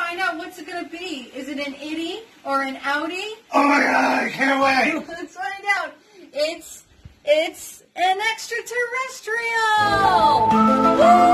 find out what's it going to be. Is it an itty or an outie? Oh my God, I can't wait. Let's find out. It's an extraterrestrial. Woo!